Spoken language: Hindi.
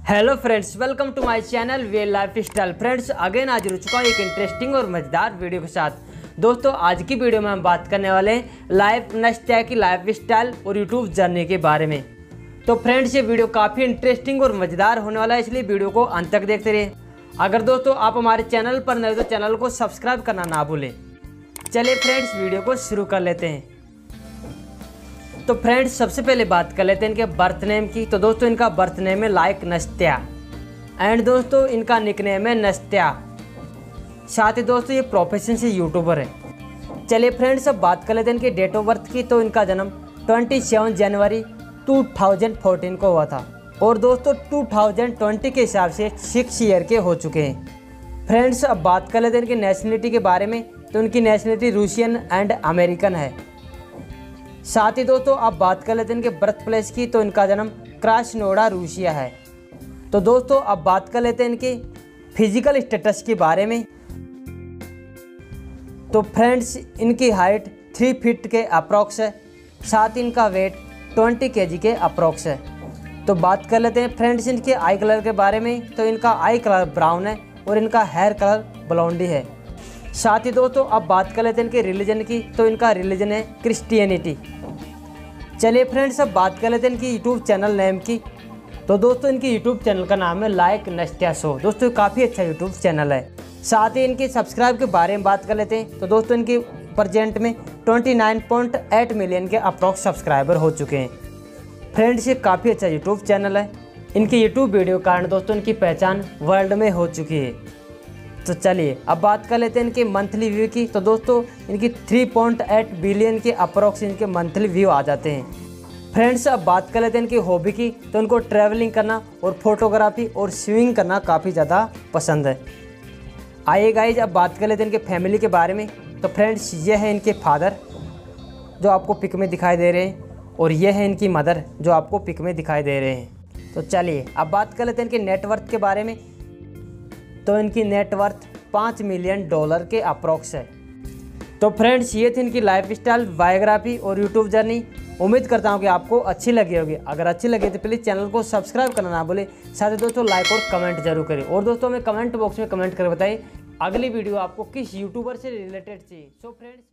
Hello friends, welcome to my channel way life style. Friends, again आज जुड़ चुका हूँ एक इंटरेस्टिंग और मज़ेदार वीडियो के साथ। दोस्तों, आज की वीडियो में हम बात करने वाले हैं लाइफ नस्त्या की लाइफ स्टाइल और यूट्यूब जर्नी के बारे में। तो फ्रेंड्स, ये वीडियो काफ़ी इंटरेस्टिंग और मज़ेदार होने वाला है, इसलिए वीडियो को अंत तक देखते रहिए। अगर दोस्तों आप हमारे चैनल पर नए तो चैनल को सब्सक्राइब करना ना भूलें। चलिए फ्रेंड्स, वीडियो को शुरू कर लेते हैं। तो फ्रेंड्स, सबसे पहले बात कर लेते हैं इनके बर्थ नेम की। तो दोस्तों, इनका बर्थ नेम है लाइक नस्त्या एंड दोस्तों इनका निकनेम है नस्त्या। साथ ही दोस्तों ये प्रोफेशन से यूट्यूबर है। चलिए फ्रेंड्स, अब बात कर लेते हैं इनके डेट ऑफ बर्थ की। तो इनका जन्म 27 जनवरी 2014 को हुआ था और दोस्तों 2020 के हिसाब से 6 ईयर के हो चुके हैं। फ्रेंड्स, अब बात कर लेते हैं इनकी नेशनलिटी के बारे में। तो इनकी नेशनलिटी रूसियन एंड अमेरिकन है। साथ ही दोस्तों आप बात कर लेते हैं इनके बर्थ प्लेस की। तो इनका जन्म क्रास्नोडा रूसिया है। तो दोस्तों अब बात कर लेते हैं इनके फिजिकल स्टेटस के बारे में। तो फ्रेंड्स, इनकी हाइट 3 फीट के अप्रॉक्स है। साथ ही इनका वेट 20 kg के अप्रॉक्स है। तो बात कर लेते हैं फ्रेंड्स इनके आई कलर के बारे में। तो इनका आई कलर ब्राउन है और इनका हेयर कलर ब्लॉन्डी है। साथ ही दोस्तों अब बात कर लेते हैं इनके रिलीजन की। तो इनका रिलीजन है क्रिश्चियनिटी। चलिए फ्रेंड्स, अब बात कर लेते हैं इनकी यूट्यूब चैनल नेम की। तो दोस्तों इनकी यूट्यूब चैनल का नाम है लाइक नस्त्या शो। दोस्तों काफ़ी अच्छा यूट्यूब चैनल है। साथ ही इनके सब्सक्राइब के बारे में बात कर लेते हैं। तो दोस्तों इनकी प्रेजेंट में 29.8 मिलियन के अप्रॉक्स सब्सक्राइबर हो चुके हैं। फ्रेंड्स, ये काफ़ी अच्छा यूट्यूब चैनल है। इनकी यूट्यूब वीडियो के कारण दोस्तों इनकी पहचान वर्ल्ड में हो चुकी है। तो चलिए अब बात कर लेते हैं इनके मंथली व्यू की। तो दोस्तों इनकी 3.8 बिलियन के अप्रॉक्स इनके मंथली व्यू आ जाते हैं। फ्रेंड्स, अब बात कर लेते हैं इनकी हॉबी की। तो इनको ट्रैवलिंग करना और फोटोग्राफी और स्विमिंग करना काफ़ी ज़्यादा पसंद है। आइए गाइज, अब बात कर लेते हैं इनके फैमिली के बारे में। तो फ्रेंड्स, ये है इनके फादर जो आपको पिक में दिखाई दे रहे हैं और ये है इनकी मदर जो आपको पिक में दिखाई दे रहे हैं। तो चलिए अब बात कर लेते हैं इनके नेटवर्थ के बारे में। तो इनकी नेटवर्थ $5 मिलियन के अप्रॉक्स है। तो फ्रेंड्स, ये थी इनकी लाइफ स्टाइल, बायोग्राफी और यूट्यूब जर्नी। उम्मीद करता हूँ कि आपको अच्छी लगी होगी। अगर अच्छी लगी तो प्लीज़ चैनल को सब्सक्राइब करना ना भूलें। साथ ही दोस्तों लाइक और कमेंट जरूर करें। और दोस्तों हमें कमेंट बॉक्स में कमेंट कर बताइए अगली वीडियो आपको किस यूट्यूबर से रिलेटेड चाहिए। So friends,